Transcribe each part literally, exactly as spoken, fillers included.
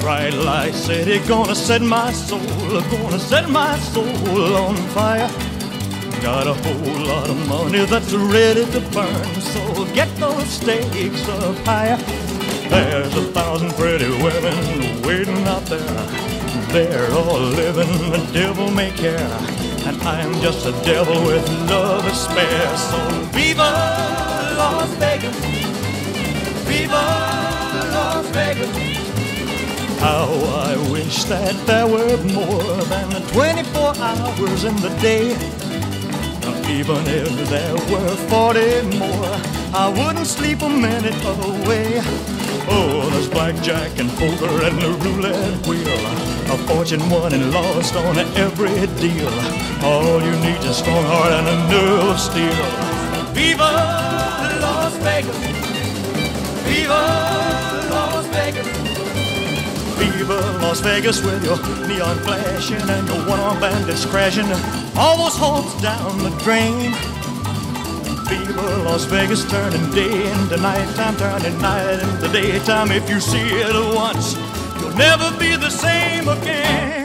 bright light city, gonna set my soul, gonna set my soul on fire. Got a whole lot of money that's ready to burn, so get those stakes up higher. There's a thousand pretty women waiting out there. They're all living the devil may care, and I'm just a devil with love to spare. So viva Las Vegas, viva Las Vegas. How I wish that there were more than twenty-four hours in the day. Even if there were forty more, I wouldn't sleep a minute away. Oh, there's blackjack and poker and the roulette wheel, a fortune won and lost on every deal. All you need is a strong heart and a nerve of steel. Viva Las Vegas, viva Las Vegas, viva Las Vegas with your neon flashing and your one-armed bandits crashing all those hopes down the drain. Viva Las Vegas, turning day into nighttime, turning night into daytime. If you see it once, you'll never be the same again.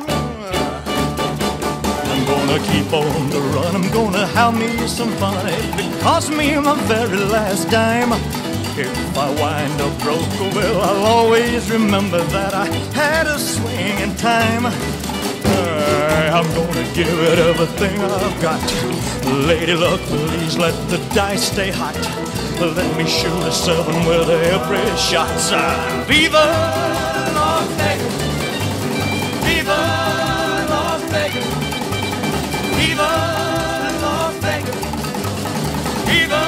I'm gonna keep on the run, I'm gonna have me some fun. It cost me my very last dime. If I wind up broke, well, I'll always remember that I had a swing in time. I'm gonna give it everything I've got. Lady luck, please let the dice stay hot. Let me shoot a seven with every shot. Viva Las Vegas, viva Las Vegas, viva Las Vegas, viva